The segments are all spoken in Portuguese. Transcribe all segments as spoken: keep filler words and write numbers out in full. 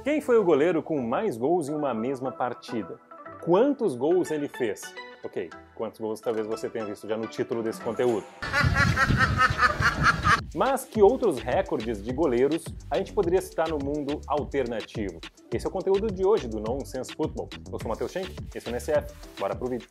Quem foi o goleiro com mais gols em uma mesma partida? Quantos gols ele fez? Ok, quantos gols talvez você tenha visto já no título desse conteúdo. Mas que outros recordes de goleiros a gente poderia citar no mundo alternativo? Esse é o conteúdo de hoje do Nonsense Football. Eu sou o Matheus Schenck, esse é o N S F. Bora pro vídeo.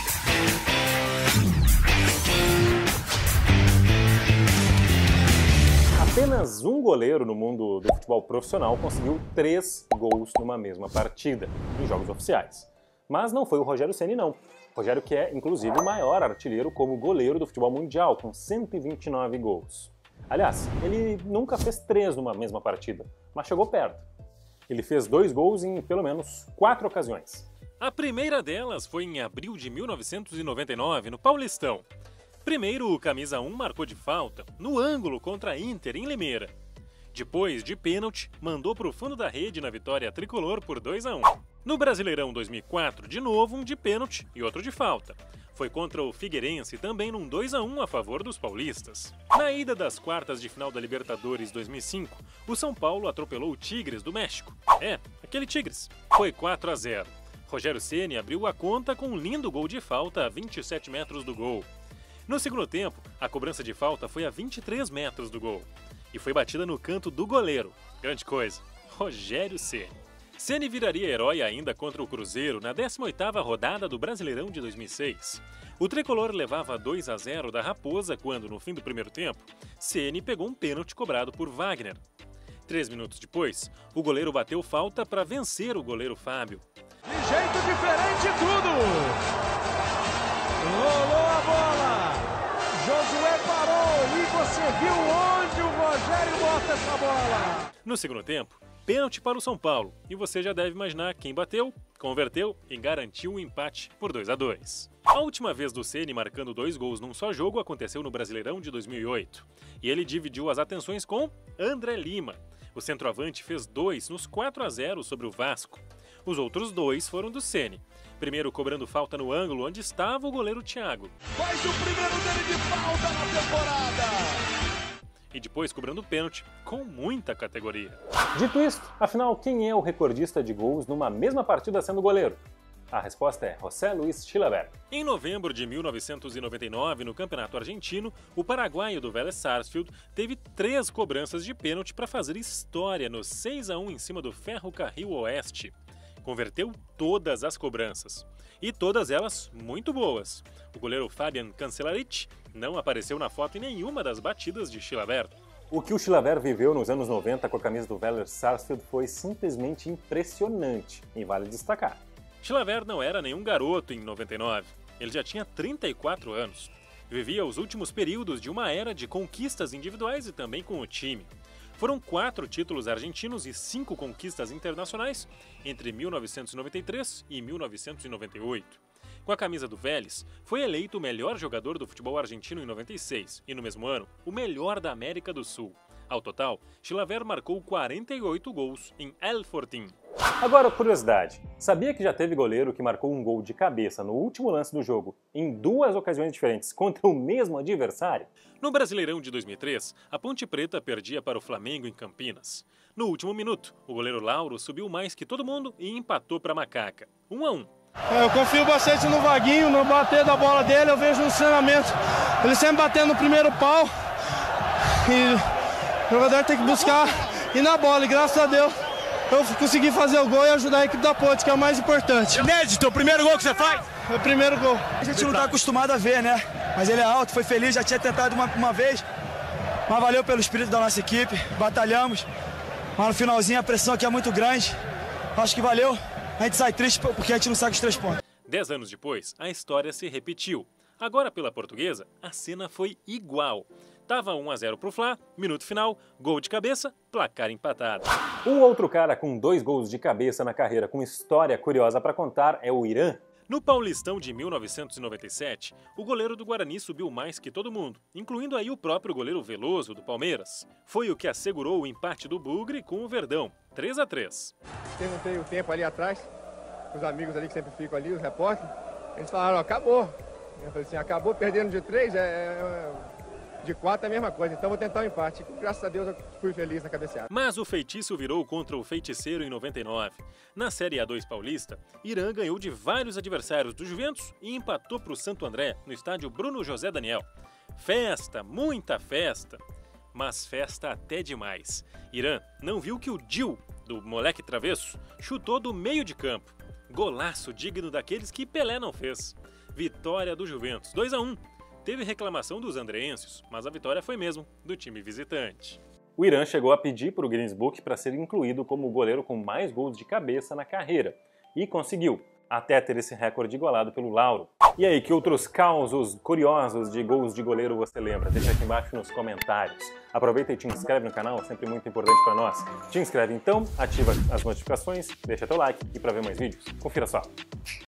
Apenas um goleiro no mundo do futebol profissional conseguiu três gols numa mesma partida, em jogos oficiais. Mas não foi o Rogério Ceni, não. Rogério que é, inclusive, o maior artilheiro como goleiro do futebol mundial, com cento e vinte e nove gols. Aliás, ele nunca fez três numa mesma partida, mas chegou perto. Ele fez dois gols em pelo menos quatro ocasiões. A primeira delas foi em abril de mil novecentos e noventa e nove, no Paulistão. Primeiro, o camisa um marcou de falta, no ângulo contra a Inter, em Limeira. Depois, de pênalti, mandou para o fundo da rede na vitória tricolor por dois a um. No Brasileirão dois mil e quatro, de novo um de pênalti e outro de falta. Foi contra o Figueirense também num dois a um a favor dos paulistas. Na ida das quartas de final da Libertadores dois mil e cinco, o São Paulo atropelou o Tigres do México. É, aquele Tigres. Foi quatro a zero. Rogério Ceni abriu a conta com um lindo gol de falta a vinte e sete metros do gol. No segundo tempo, a cobrança de falta foi a vinte e três metros do gol. E foi batida no canto do goleiro. Grande coisa. Rogério Ceni. Ceni viraria herói ainda contra o Cruzeiro na décima oitava rodada do Brasileirão de dois mil e seis. O tricolor levava dois a zero da Raposa quando, no fim do primeiro tempo, Ceni pegou um pênalti cobrado por Wagner. Três minutos depois, o goleiro bateu falta para vencer o goleiro Fábio. De jeito diferente tudo! Rolou a bola! Josué parou e você viu onde o Rogério bota essa bola! No segundo tempo, pênalti para o São Paulo, e você já deve imaginar quem bateu, converteu e garantiu o empate por dois a dois. A última vez do Ceni marcando dois gols num só jogo aconteceu no Brasileirão de dois mil e oito, e ele dividiu as atenções com André Lima. O centroavante fez dois nos quatro a zero sobre o Vasco. Os outros dois foram do Ceni. Primeiro cobrando falta no ângulo onde estava o goleiro Thiago. Faz o primeiro dele de falta na temporada! E depois cobrando pênalti com muita categoria. Dito isso, afinal, quem é o recordista de gols numa mesma partida sendo goleiro? A resposta é José Luis Chilavert. Em novembro de mil novecentos e noventa e nove, no Campeonato Argentino, o paraguaio do Vélez Sarsfield teve três cobranças de pênalti para fazer história no seis a um em cima do Ferrocarril Oeste. Converteu todas as cobranças. E todas elas muito boas. O goleiro Fabian Cancellarich não apareceu na foto em nenhuma das batidas de Chilavert. O que o Chilavert viveu nos anos noventa com a camisa do Vélez Sarsfield foi simplesmente impressionante, e vale destacar. Chilavert não era nenhum garoto em noventa e nove. Ele já tinha trinta e quatro anos. Vivia os últimos períodos de uma era de conquistas individuais e também com o time. Foram quatro títulos argentinos e cinco conquistas internacionais entre mil novecentos e noventa e três e mil novecentos e noventa e oito. Com a camisa do Vélez, foi eleito o melhor jogador do futebol argentino em noventa e seis e, no mesmo ano, o melhor da América do Sul. Ao total, Chilavert marcou quarenta e oito gols em El Fortín. Agora, curiosidade, sabia que já teve goleiro que marcou um gol de cabeça no último lance do jogo em duas ocasiões diferentes contra o mesmo adversário? No Brasileirão de dois mil e três, a Ponte Preta perdia para o Flamengo em Campinas. No último minuto, o goleiro Lauro subiu mais que todo mundo e empatou para a Macaca, um a um. Eu confio bastante no Vaguinho, no bater da bola dele, eu vejo um ensinamento. Ele sempre batendo no primeiro pau e o jogador tem que buscar ir na bola, e graças a Deus eu consegui fazer o gol e ajudar a equipe da Ponte, que é o mais importante. Inédito, o primeiro gol que você faz? É o primeiro gol. A gente não está acostumado a ver, né? Mas ele é alto, foi feliz, já tinha tentado uma, uma vez. Mas valeu pelo espírito da nossa equipe, batalhamos. Mas no finalzinho a pressão aqui é muito grande. Acho que valeu. A gente sai triste porque a gente não sai com os três pontos. Dez anos depois, a história se repetiu. Agora pela Portuguesa, a cena foi igual. Tava um a zero pro Fla, minuto final, gol de cabeça, placar empatado. Um outro cara com dois gols de cabeça na carreira com história curiosa para contar é o Irã. No Paulistão de mil novecentos e noventa e sete, o goleiro do Guarani subiu mais que todo mundo, incluindo aí o próprio goleiro Veloso do Palmeiras. Foi o que assegurou o empate do Bugre com o Verdão, três a três. Perguntei o tempo ali atrás, os amigos ali que sempre ficam ali, os repórteres, eles falaram, ó, acabou. Eu falei assim, acabou perdendo de três, é, é, De quatro é a mesma coisa, então vou tentar o empate. Graças a Deus eu fui feliz na cabeceada. Mas o feitiço virou contra o feiticeiro em noventa e nove. Na Série A dois paulista, Irã ganhou de vários adversários do Juventus e empatou para o Santo André, no estádio Bruno José Daniel. Festa, muita festa, mas festa até demais. Irã não viu que o Dil, do moleque travesso, chutou do meio de campo. Golaço digno daqueles que Pelé não fez. Vitória do Juventus, dois a um. Teve reclamação dos andreenses, mas a vitória foi mesmo do time visitante. O Irã chegou a pedir para o Guinness Book para ser incluído como o goleiro com mais gols de cabeça na carreira. E conseguiu, até ter esse recorde igualado pelo Lauro. E aí, que outros causos curiosos de gols de goleiro você lembra? Deixa aqui embaixo nos comentários. Aproveita e te inscreve no canal, é sempre muito importante para nós. Te inscreve então, ativa as notificações, deixa teu like e para ver mais vídeos, confira só.